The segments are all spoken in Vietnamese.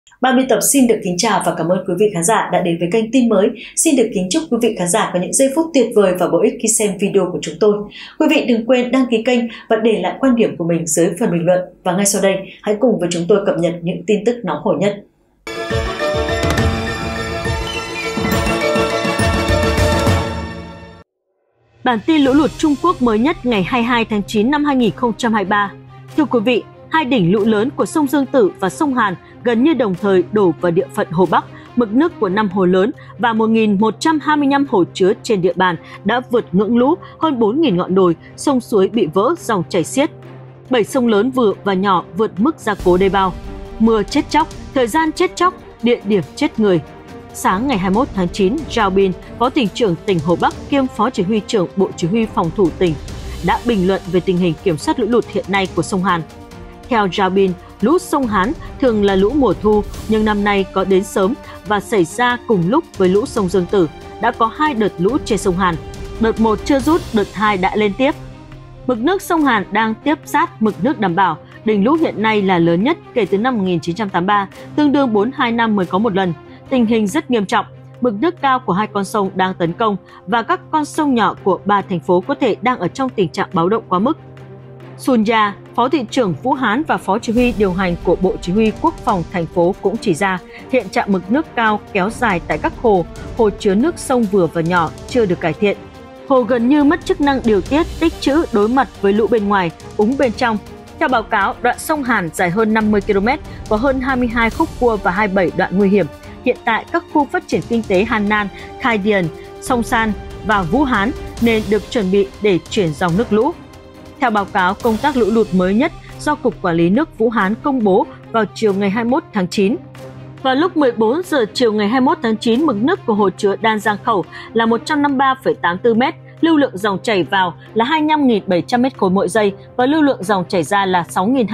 Ban biên tập xin được kính chào và cảm ơn quý vị khán giả đã đến với kênh tin mới. Xin được kính chúc quý vị khán giả có những giây phút tuyệt vời và bổ ích khi xem video của chúng tôi. Quý vị đừng quên đăng ký kênh và để lại quan điểm của mình dưới phần bình luận. Và ngay sau đây, hãy cùng với chúng tôi cập nhật những tin tức nóng hổi nhất. Bản tin lũ lụt Trung Quốc mới nhất ngày 22 tháng 9 năm 2023. Thưa quý vị, hai đỉnh lũ lớn của sông Dương Tử và sông Hàn gần như đồng thời đổ vào địa phận Hồ Bắc. Mực nước của 5 hồ lớn và 1.125 hồ chứa trên địa bàn đã vượt ngưỡng lũ, hơn 4.000 ngọn đồi, sông suối bị vỡ, dòng chảy xiết. 7 sông lớn vừa và nhỏ vượt mức gia cố đê bao. Mưa chết chóc, thời gian chết chóc, địa điểm chết người. Sáng ngày 21 tháng 9, Zhao Bin, Phó tỉnh trưởng tỉnh Hồ Bắc kiêm Phó Chỉ huy trưởng Bộ Chỉ huy Phòng thủ tỉnh, đã bình luận về tình hình kiểm soát lũ lụt hiện nay của sông Hàn. Theo Zhao Bin, lũ sông Hán thường là lũ mùa thu, nhưng năm nay có đến sớm và xảy ra cùng lúc với lũ sông Dương Tử. Đã có 2 đợt lũ trên sông Hàn. Đợt 1 chưa rút, đợt 2 đã lên tiếp. Mực nước sông Hàn đang tiếp sát mực nước đảm bảo. Đỉnh lũ hiện nay là lớn nhất kể từ năm 1983, tương đương 42 năm mới có một lần. Tình hình rất nghiêm trọng. Mực nước cao của 2 con sông đang tấn công và các con sông nhỏ của 3 thành phố có thể đang ở trong tình trạng báo động quá mức. Sun Ya, Phó thị trưởng Vũ Hán và Phó Chỉ huy điều hành của Bộ Chỉ huy Quốc phòng thành phố cũng chỉ ra hiện trạng mực nước cao kéo dài tại các hồ chứa nước sông vừa và nhỏ chưa được cải thiện. Hồ gần như mất chức năng điều tiết, tích trữ đối mặt với lũ bên ngoài, úng bên trong. Theo báo cáo, đoạn sông Hàn dài hơn 50 km, có hơn 22 khúc cua và 27 đoạn nguy hiểm. Hiện tại, các khu phát triển kinh tế Hàn Nan, Khai Điền, Sông San và Vũ Hán nên được chuẩn bị để chuyển dòng nước lũ. Theo báo cáo công tác lũ lụt mới nhất do Cục Quản lý nước Vũ Hán công bố vào chiều ngày 21 tháng 9. Vào lúc 14 giờ chiều ngày 21 tháng 9, mực nước của hồ chứa Đan Giang Khẩu là 153,84 m, lưu lượng dòng chảy vào là 25.700 m3 mỗi giây và lưu lượng dòng chảy ra là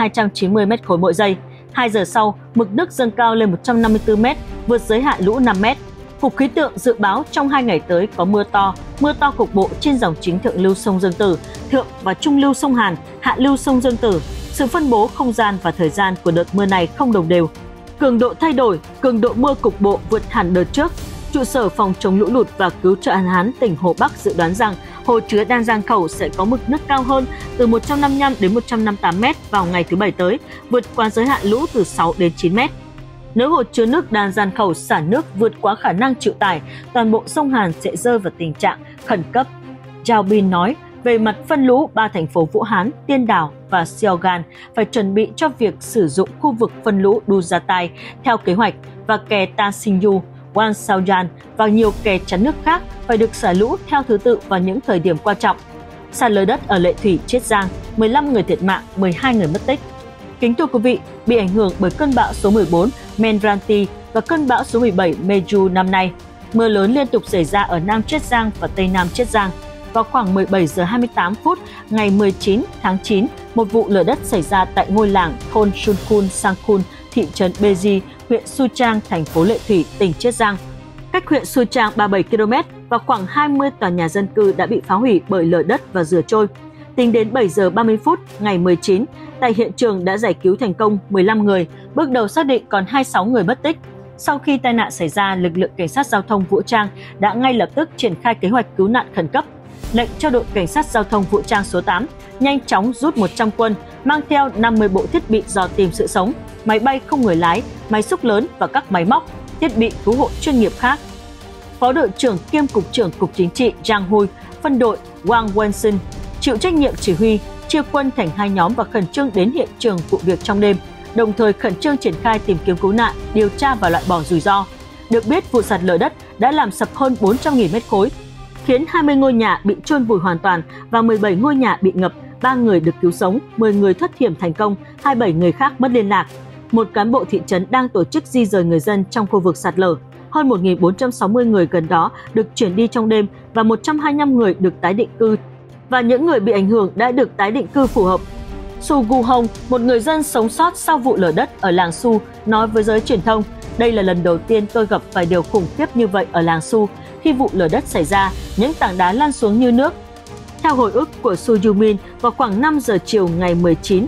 6.290 m3 mỗi giây. 2 giờ sau, mực nước dâng cao lên 154 m, vượt giới hạn lũ 5 m. Cục Khí tượng dự báo trong 2 ngày tới có mưa to cục bộ trên dòng chính thượng lưu sông Dương Tử, thượng và trung lưu sông Hàn, hạ lưu sông Dương Tử. Sự phân bố không gian và thời gian của đợt mưa này không đồng đều. Cường độ thay đổi, cường độ mưa cục bộ vượt hẳn đợt trước. Trụ sở phòng chống lũ lụt và cứu trợ Hạn hán tỉnh Hồ Bắc dự đoán rằng hồ chứa Đan Giang Khẩu sẽ có mực nước cao hơn từ 155 đến 158 m vào ngày thứ Bảy tới, vượt qua giới hạn lũ từ 6 đến 9 m. Nếu hồ chứa nước Đan Giang Khẩu xả nước vượt quá khả năng chịu tải, toàn bộ sông Hàn sẽ rơi vào tình trạng khẩn cấp. Zhao Bin nói, về mặt phân lũ, 3 thành phố Vũ Hán, Tiên Đảo và Seogan phải chuẩn bị cho việc sử dụng khu vực phân lũ Dujatai theo kế hoạch và kè Tansinyu, Wansaoyan và nhiều kè chắn nước khác phải được xả lũ theo thứ tự vào những thời điểm quan trọng. Sạt lở đất ở Lệ Thủy, Chiết Giang, 15 người thiệt mạng, 12 người mất tích. Kính thưa quý vị, bị ảnh hưởng bởi cơn bão số 14 Menranti và cơn bão số 17 Meju năm nay, mưa lớn liên tục xảy ra ở Nam Chiết Giang và Tây Nam Chiết Giang. Vào khoảng 17 giờ 28 phút ngày 19 tháng 9, một vụ lở đất xảy ra tại ngôi làng thôn Sunkun Sangkun, thị trấn Beji, huyện Suchang, thành phố Lệ Thủy, tỉnh Chiết Giang. Cách huyện Suchang 37 km và khoảng 20 tòa nhà dân cư đã bị phá hủy bởi lở đất và rửa trôi. Tính đến 7 giờ 30 phút ngày 19, tại hiện trường đã giải cứu thành công 15 người, bước đầu xác định còn 26 người mất tích. Sau khi tai nạn xảy ra, lực lượng cảnh sát giao thông vũ trang đã ngay lập tức triển khai kế hoạch cứu nạn khẩn cấp, lệnh cho đội cảnh sát giao thông vũ trang số 8 nhanh chóng rút 100 quân, mang theo 50 bộ thiết bị dò tìm sự sống, máy bay không người lái, máy xúc lớn và các máy móc, thiết bị cứu hộ chuyên nghiệp khác. Phó đội trưởng kiêm cục trưởng Cục Chính trị Giang Hui, phân đội Wang Wenson chịu trách nhiệm chỉ huy, chia quân thành 2 nhóm và khẩn trương đến hiện trường vụ việc trong đêm, đồng thời khẩn trương triển khai tìm kiếm cứu nạn, điều tra và loại bỏ rủi ro. Được biết, vụ sạt lở đất đã làm sập hơn 400.000 mét khối, khiến 20 ngôi nhà bị chôn vùi hoàn toàn và 17 ngôi nhà bị ngập, 3 người được cứu sống, 10 người thoát hiểm thành công, 27 người khác mất liên lạc. Một cán bộ thị trấn đang tổ chức di rời người dân trong khu vực sạt lở. Hơn 1.460 người gần đó được chuyển đi trong đêm và 125 người được tái định cư. Và những người bị ảnh hưởng đã được tái định cư phù hợp. Su Gu Hong, một người dân sống sót sau vụ lở đất ở làng Su, nói với giới truyền thông, đây là lần đầu tiên tôi gặp phải điều khủng khiếp như vậy ở làng Su. Khi vụ lở đất xảy ra, những tảng đá lăn xuống như nước. Theo hồi ức của Su Yumin, vào khoảng 5 giờ chiều ngày 19,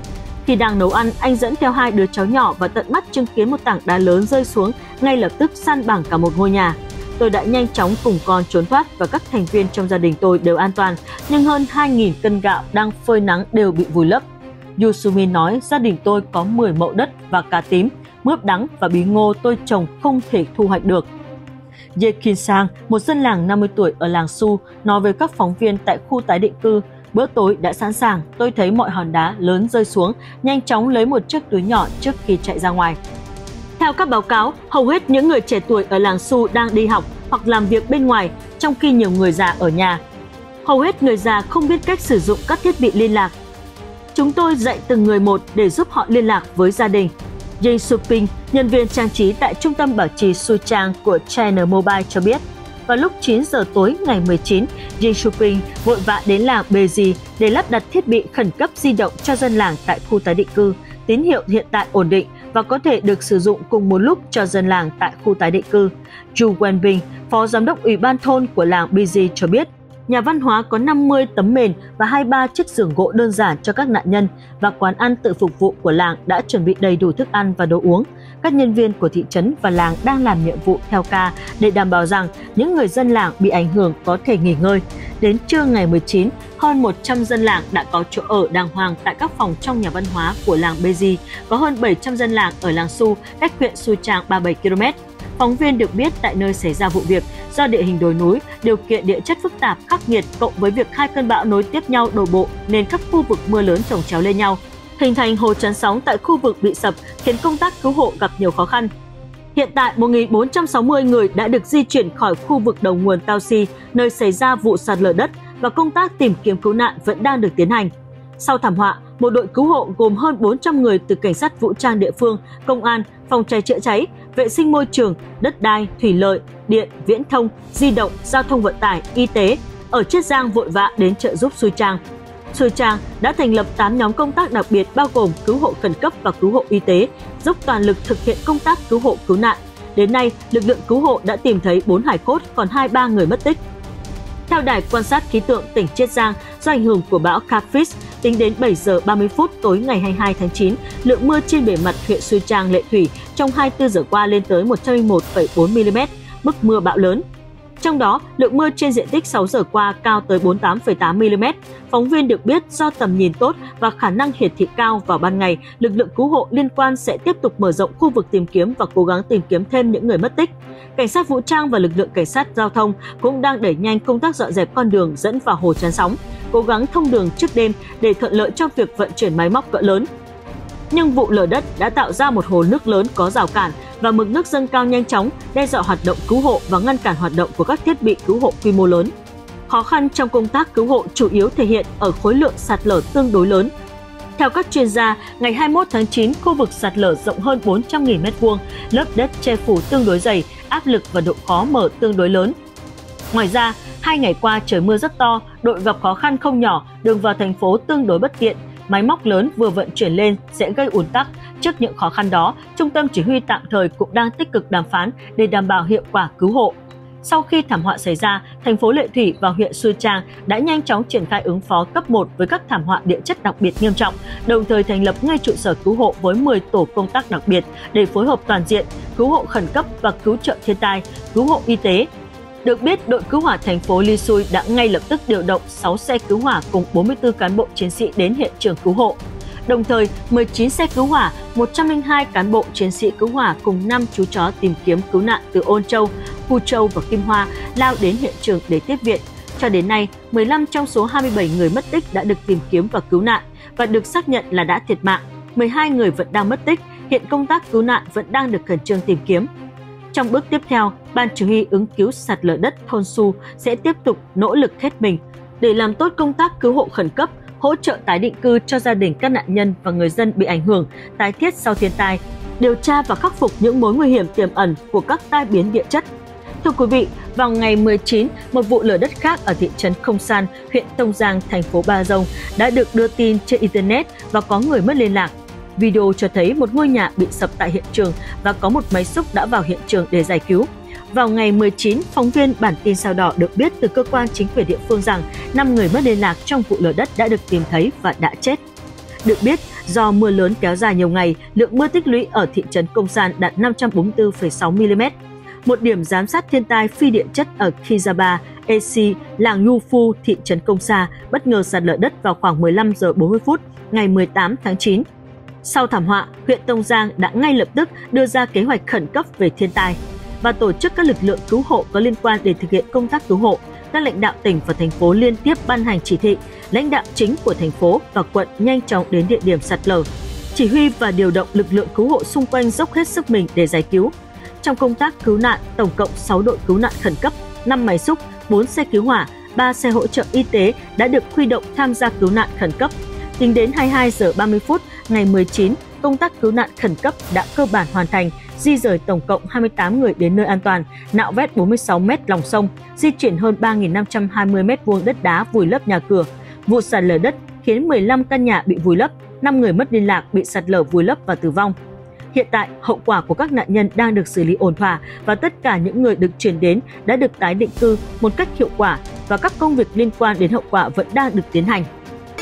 Khi đang nấu ăn, anh dẫn theo 2 đứa cháu nhỏ và tận mắt chứng kiến một tảng đá lớn rơi xuống, ngay lập tức san bằng cả một ngôi nhà. Tôi đã nhanh chóng cùng con trốn thoát và các thành viên trong gia đình tôi đều an toàn, nhưng hơn 2.000 cân gạo đang phơi nắng đều bị vùi lấp. Yusumi nói gia đình tôi có 10 mẫu đất và cà tím, mướp đắng và bí ngô tôi trồng không thể thu hoạch được. Ye Kin Sang, một dân làng 50 tuổi ở làng Su, nói với các phóng viên tại khu tái định cư, bữa tối đã sẵn sàng, tôi thấy mọi hòn đá lớn rơi xuống, nhanh chóng lấy một chiếc túi nhỏ trước khi chạy ra ngoài. Theo các báo cáo, hầu hết những người trẻ tuổi ở làng Su đang đi học hoặc làm việc bên ngoài, trong khi nhiều người già ở nhà. Hầu hết người già không biết cách sử dụng các thiết bị liên lạc. Chúng tôi dạy từng người một để giúp họ liên lạc với gia đình. Jin Suping, nhân viên trang trí tại trung tâm bảo trì Suchang của China Mobile cho biết, vào lúc 9 giờ tối ngày 19, Jin Suping vội vã đến làng Beji để lắp đặt thiết bị khẩn cấp di động cho dân làng tại khu tái định cư. Tín hiệu hiện tại ổn định và có thể được sử dụng cùng một lúc cho dân làng tại khu tái định cư. Ju Wenbing, phó giám đốc ủy ban thôn của làng Beji cho biết, nhà văn hóa có 50 tấm mền và 23 chiếc giường gỗ đơn giản cho các nạn nhân và quán ăn tự phục vụ của làng đã chuẩn bị đầy đủ thức ăn và đồ uống. Các nhân viên của thị trấn và làng đang làm nhiệm vụ theo ca để đảm bảo rằng những người dân làng bị ảnh hưởng có thể nghỉ ngơi. Đến trưa ngày 19, hơn 100 dân làng đã có chỗ ở đàng hoàng tại các phòng trong nhà văn hóa của làng Beji. Có hơn 700 dân làng ở làng Su, cách huyện Suchang 37 km. Phóng viên được biết tại nơi xảy ra vụ việc, do địa hình đồi núi, điều kiện địa chất phức tạp khắc nghiệt cộng với việc 2 cơn bão nối tiếp nhau đổ bộ nên các khu vực mưa lớn chồng chéo lên nhau, hình thành hồ chắn sóng tại khu vực bị sập, khiến công tác cứu hộ gặp nhiều khó khăn. Hiện tại, 1.460 người đã được di chuyển khỏi khu vực đầu nguồn Tao Si, nơi xảy ra vụ sạt lở đất, và công tác tìm kiếm cứu nạn vẫn đang được tiến hành. Sau thảm họa, một đội cứu hộ gồm hơn 400 người từ cảnh sát vũ trang địa phương, công an, phòng cháy chữa cháy, vệ sinh môi trường, đất đai, thủy lợi, điện, viễn thông, di động, giao thông vận tải, y tế ở Chiết Giang vội vã đến trợ giúp Suchang. Suchang đã thành lập 8 nhóm công tác đặc biệt bao gồm cứu hộ khẩn cấp và cứu hộ y tế, giúp toàn lực thực hiện công tác cứu hộ cứu nạn. Đến nay, lực lượng cứu hộ đã tìm thấy 4 hải cốt, còn 23 người mất tích. Theo Đài quan sát khí tượng tỉnh Chiết Giang, do ảnh hưởng của bão Caphis, tính đến 7 giờ 30 phút tối ngày 22 tháng 9, lượng mưa trên bề mặt huyện Suchang Lệ Thủy trong 24 giờ qua lên tới 101,4 mm, mức mưa bão lớn. Trong đó, lượng mưa trên diện tích 6 giờ qua cao tới 48,8 mm. Phóng viên được biết do tầm nhìn tốt và khả năng hiển thị cao vào ban ngày, lực lượng cứu hộ liên quan sẽ tiếp tục mở rộng khu vực tìm kiếm và cố gắng tìm kiếm thêm những người mất tích. Cảnh sát vũ trang và lực lượng cảnh sát giao thông cũng đang đẩy nhanh công tác dọn dẹp con đường dẫn vào hồ chắn sóng, cố gắng thông đường trước đêm để thuận lợi cho việc vận chuyển máy móc cỡ lớn. Nhưng vụ lở đất đã tạo ra một hồ nước lớn có rào cản và mực nước dâng cao nhanh chóng, đe dọa hoạt động cứu hộ và ngăn cản hoạt động của các thiết bị cứu hộ quy mô lớn. Khó khăn trong công tác cứu hộ chủ yếu thể hiện ở khối lượng sạt lở tương đối lớn. Theo các chuyên gia, ngày 21 tháng 9, khu vực sạt lở rộng hơn 400.000 m², lớp đất che phủ tương đối dày, áp lực và độ khó mở tương đối lớn. Ngoài ra, 2 ngày qua trời mưa rất to, đội gặp khó khăn không nhỏ, đường vào thành phố tương đối bất tiện. Máy móc lớn vừa vận chuyển lên sẽ gây ùn tắc. Trước những khó khăn đó, Trung tâm Chỉ huy tạm thời cũng đang tích cực đàm phán để đảm bảo hiệu quả cứu hộ. Sau khi thảm họa xảy ra, thành phố Lệ Thủy và huyện Suchang đã nhanh chóng triển khai ứng phó cấp 1 với các thảm họa địa chất đặc biệt nghiêm trọng, đồng thời thành lập ngay trụ sở cứu hộ với 10 tổ công tác đặc biệt để phối hợp toàn diện, cứu hộ khẩn cấp và cứu trợ thiên tai, cứu hộ y tế. Được biết, đội cứu hỏa thành phố Lisui đã ngay lập tức điều động 6 xe cứu hỏa cùng 44 cán bộ chiến sĩ đến hiện trường cứu hộ. Đồng thời, 19 xe cứu hỏa, 102 cán bộ chiến sĩ cứu hỏa cùng 5 chú chó tìm kiếm cứu nạn từ Ôn Châu, Pu Châu và Kim Hoa lao đến hiện trường để tiếp viện. Cho đến nay, 15 trong số 27 người mất tích đã được tìm kiếm và cứu nạn và được xác nhận là đã thiệt mạng. 12 người vẫn đang mất tích, hiện công tác cứu nạn vẫn đang được khẩn trương tìm kiếm. Trong bước tiếp theo, Ban Chỉ huy ứng cứu sạt lở đất thôn Su sẽ tiếp tục nỗ lực hết mình để làm tốt công tác cứu hộ khẩn cấp, hỗ trợ tái định cư cho gia đình các nạn nhân và người dân bị ảnh hưởng, tái thiết sau thiên tai, điều tra và khắc phục những mối nguy hiểm tiềm ẩn của các tai biến địa chất. Thưa quý vị, vào ngày 19, một vụ lở đất khác ở thị trấn Không San, huyện Tông Giang, thành phố Ba Dông đã được đưa tin trên Internet và có người mất liên lạc. Video cho thấy một ngôi nhà bị sập tại hiện trường và có một máy xúc đã vào hiện trường để giải cứu. Vào ngày 19, phóng viên bản tin Sao Đỏ được biết từ cơ quan chính quyền địa phương rằng 5 người mất liên lạc trong vụ lở đất đã được tìm thấy và đã chết. Được biết, do mưa lớn kéo dài nhiều ngày, lượng mưa tích lũy ở thị trấn Công San đạt 544,6 mm. Một điểm giám sát thiên tai phi điện chất ở Kizaba, Esi, làng Yufu, thị trấn Công Sa bất ngờ sạt lở đất vào khoảng 15 giờ 40 phút ngày 18 tháng 9. Sau thảm họa, huyện Tông Giang đã ngay lập tức đưa ra kế hoạch khẩn cấp về thiên tai và tổ chức các lực lượng cứu hộ có liên quan để thực hiện công tác cứu hộ. Các lãnh đạo tỉnh và thành phố liên tiếp ban hành chỉ thị, lãnh đạo chính của thành phố và quận nhanh chóng đến địa điểm sạt lở, chỉ huy và điều động lực lượng cứu hộ xung quanh dốc hết sức mình để giải cứu. Trong công tác cứu nạn, tổng cộng 6 đội cứu nạn khẩn cấp, 5 máy xúc, 4 xe cứu hỏa, 3 xe hỗ trợ y tế đã được huy động tham gia cứu nạn khẩn cấp. Tính đến 22 giờ 30 phút ngày 19, công tác cứu nạn khẩn cấp đã cơ bản hoàn thành, di rời tổng cộng 28 người đến nơi an toàn, nạo vét 46 m lòng sông, di chuyển hơn 3.520 m2 đất đá vùi lấp nhà cửa. Vụ sạt lở đất khiến 15 căn nhà bị vùi lấp, 5 người mất liên lạc bị sạt lở vùi lấp và tử vong. Hiện tại, hậu quả của các nạn nhân đang được xử lý ổn thỏa và tất cả những người được chuyển đến đã được tái định cư một cách hiệu quả và các công việc liên quan đến hậu quả vẫn đang được tiến hành.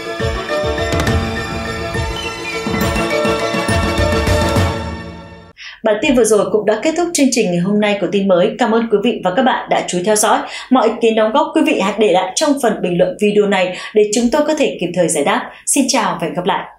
Bản tin vừa rồi cũng đã kết thúc chương trình ngày hôm nay của tin mới. Cảm ơn quý vị và các bạn đã chú ý theo dõi. Mọi ý kiến đóng góp quý vị hãy để lại trong phần bình luận video này để chúng tôi có thể kịp thời giải đáp. Xin chào và hẹn gặp lại.